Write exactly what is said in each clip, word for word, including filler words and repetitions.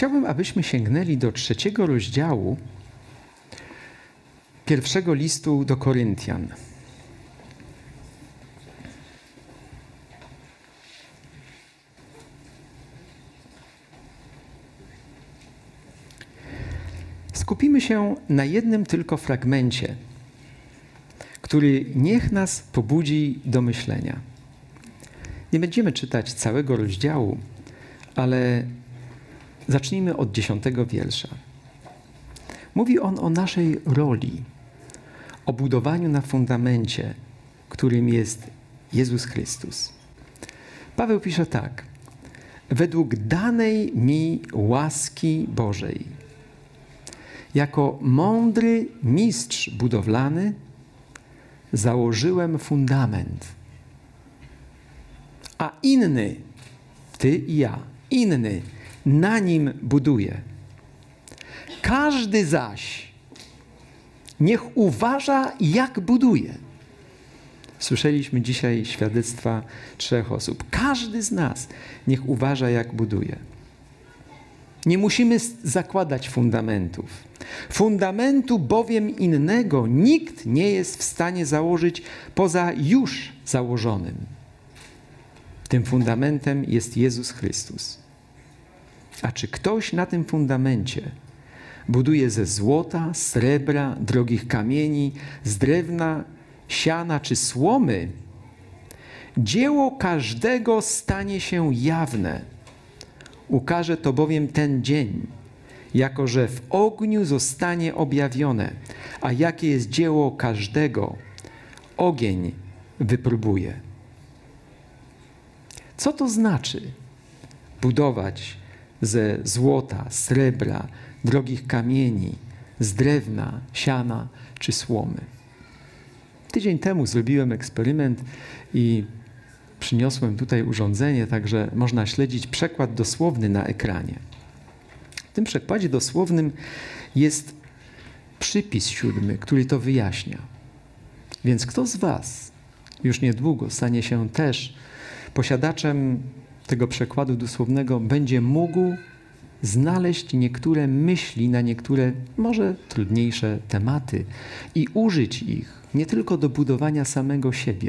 Chciałbym, abyśmy sięgnęli do trzeciego rozdziału pierwszego listu do Koryntian. Skupimy się na jednym tylko fragmencie, który niech nas pobudzi do myślenia. Nie będziemy czytać całego rozdziału, ale zacznijmy od dziesiątego wiersza. Mówi on o naszej roli, o budowaniu na fundamencie, którym jest Jezus Chrystus. Paweł pisze tak: według danej mi łaski Bożej, jako mądry mistrz budowlany, założyłem fundament, a inny, ty i ja, inny, na nim buduje. Każdy zaś niech uważa, jak buduje. Słyszeliśmy dzisiaj świadectwa trzech osób. Każdy z nas niech uważa, jak buduje. Nie musimy zakładać fundamentów. Fundamentu bowiem innego nikt nie jest w stanie założyć poza już założonym. Tym fundamentem jest Jezus Chrystus. A czy ktoś na tym fundamencie buduje ze złota, srebra, drogich kamieni, z drewna, siana czy słomy, dzieło każdego stanie się jawne. Ukaże to bowiem ten dzień, jako że w ogniu zostanie objawione, a jakie jest dzieło każdego, ogień wypróbuje. Co to znaczy budować ze złota, srebra, drogich kamieni, z drewna, siana czy słomy? Tydzień temu zrobiłem eksperyment i przyniosłem tutaj urządzenie, także można śledzić przekład dosłowny na ekranie. W tym przekładzie dosłownym jest przypis siódmy, który to wyjaśnia. Więc kto z was już niedługo stanie się też posiadaczem tego przekładu dosłownego, będzie mógł znaleźć niektóre myśli na niektóre może trudniejsze tematy i użyć ich nie tylko do budowania samego siebie,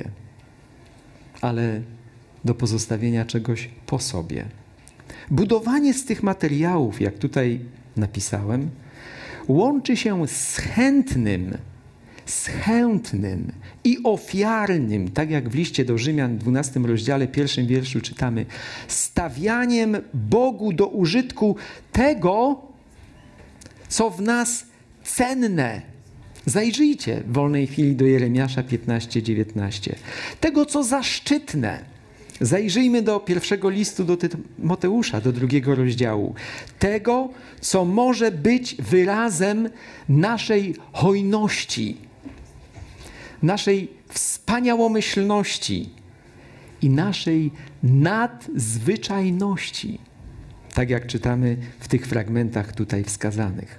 ale do pozostawienia czegoś po sobie. Budowanie z tych materiałów, jak tutaj napisałem, łączy się z chętnym, z chętnym i ofiarnym, tak jak w liście do Rzymian, dwunastym rozdziale, pierwszym wierszu czytamy, stawianiem Bogu do użytku tego, co w nas cenne. Zajrzyjcie w wolnej chwili do Jeremiasza piętnaście dziewiętnaście. Tego, co zaszczytne. Zajrzyjmy do pierwszego listu do Tymoteusza, do drugiego rozdziału. Tego, co może być wyrazem naszej hojności, naszej wspaniałomyślności i naszej nadzwyczajności. Tak jak czytamy w tych fragmentach tutaj wskazanych.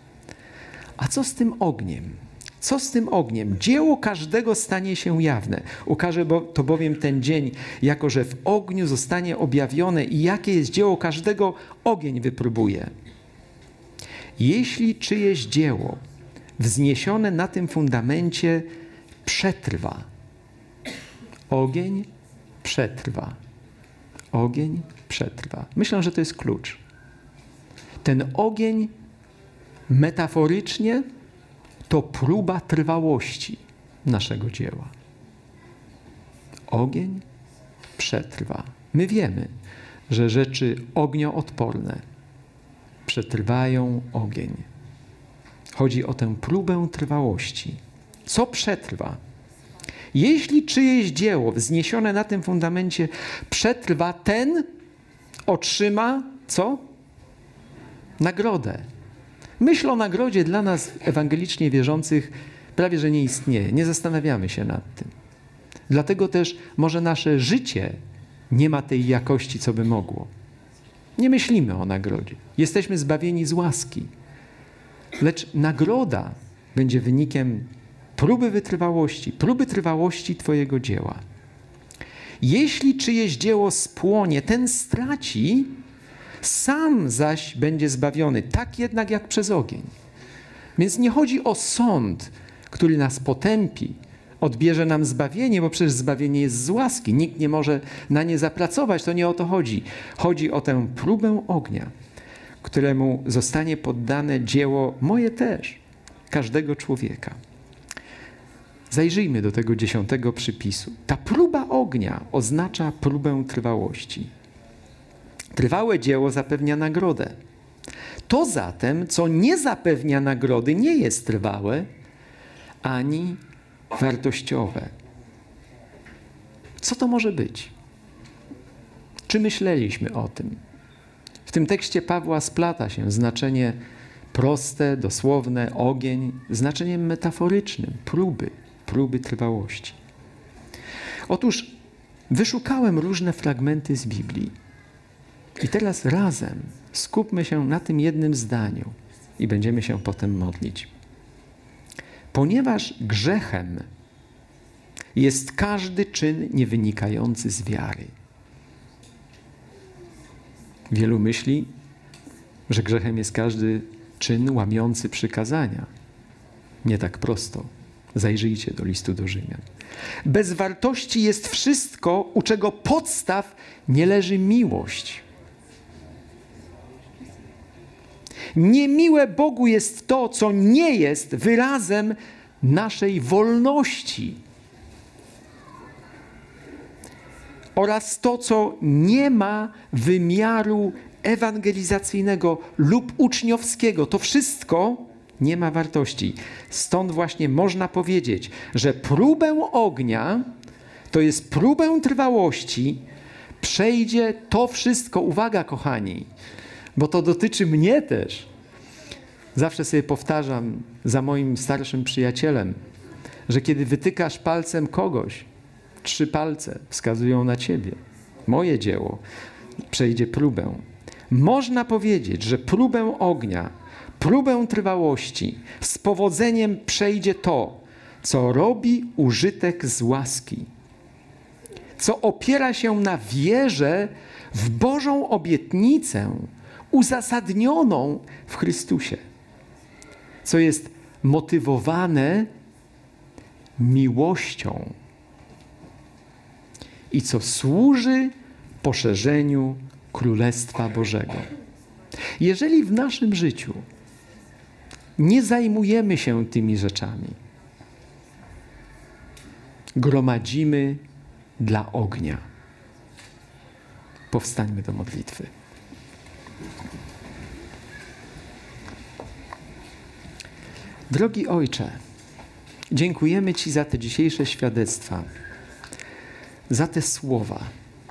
A co z tym ogniem? Co z tym ogniem? Dzieło każdego stanie się jawne. Ukaże bo, to bowiem ten dzień, jako że w ogniu zostanie objawione i jakie jest dzieło każdego, ogień wypróbuje. Jeśli czyjeś dzieło wzniesione na tym fundamencie przetrwa, ogień przetrwa. Ogień przetrwa. Myślę, że to jest klucz. Ten ogień metaforycznie to próba trwałości naszego dzieła. Ogień przetrwa. My wiemy, że rzeczy ognioodporne przetrwają ogień. Chodzi o tę próbę trwałości. Co przetrwa? Jeśli czyjeś dzieło wzniesione na tym fundamencie przetrwa, ten otrzyma co? Nagrodę. Myśl o nagrodzie dla nas ewangelicznie wierzących prawie że nie istnieje. Nie zastanawiamy się nad tym. Dlatego też może nasze życie nie ma tej jakości, co by mogło. Nie myślimy o nagrodzie. Jesteśmy zbawieni z łaski. Lecz nagroda będzie wynikiem próby wytrwałości, próby trwałości twojego dzieła. Jeśli czyjeś dzieło spłonie, ten straci Sam zaś będzie zbawiony, tak jednak jak przez ogień. Więc nie chodzi o sąd, który nas potępi, odbierze nam zbawienie, bo przecież zbawienie jest z łaski. Nikt nie może na nie zapracować, to nie o to chodzi. Chodzi o tę próbę ognia, któremu zostanie poddane dzieło moje też, każdego człowieka. Zajrzyjmy do tego dziesiątego przypisu. Ta próba ognia oznacza próbę trwałości. Trwałe dzieło zapewnia nagrodę. To zatem, co nie zapewnia nagrody, nie jest trwałe ani wartościowe. Co to może być? Czy myśleliśmy o tym? W tym tekście Pawła splata się znaczenie proste, dosłowne, ogień, znaczeniem metaforycznym, próby, próby trwałości. Otóż wyszukałem różne fragmenty z Biblii i teraz razem skupmy się na tym jednym zdaniu i będziemy się potem modlić. Ponieważ grzechem jest każdy czyn niewynikający z wiary. Wielu myśli, że grzechem jest każdy czyn łamiący przykazania. Nie tak prosto. Zajrzyjcie do listu do Rzymian. Bez wartości jest wszystko, u czego podstaw nie leży miłość. Niemiłe Bogu jest to, co nie jest wyrazem naszej wolności. Oraz to, co nie ma wymiaru ewangelizacyjnego lub uczniowskiego. To wszystko nie ma wartości. Stąd właśnie można powiedzieć, że próbę ognia, to jest próbę trwałości, przejdzie to wszystko. Uwaga, kochani, bo to dotyczy mnie też. Zawsze sobie powtarzam za moim starszym przyjacielem, że kiedy wytykasz palcem kogoś, trzy palce wskazują na ciebie. Moje dzieło przejdzie próbę. Można powiedzieć, że próbę ognia, próbę trwałości z powodzeniem przejdzie to, co robi użytek z łaski, co opiera się na wierze w Bożą obietnicę uzasadnioną w Chrystusie, co jest motywowane miłością i co służy poszerzeniu Królestwa Bożego. Jeżeli w naszym życiu nie zajmujemy się tymi rzeczami, gromadzimy dla ognia. Powstańmy do modlitwy. Drogi Ojcze, dziękujemy Ci za te dzisiejsze świadectwa, za te słowa.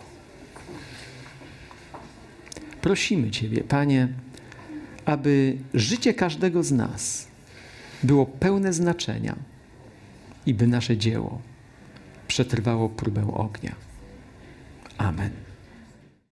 Prosimy Ciebie, Panie, aby życie każdego z nas było pełne znaczenia i by nasze dzieło przetrwało próbę ognia. Amen.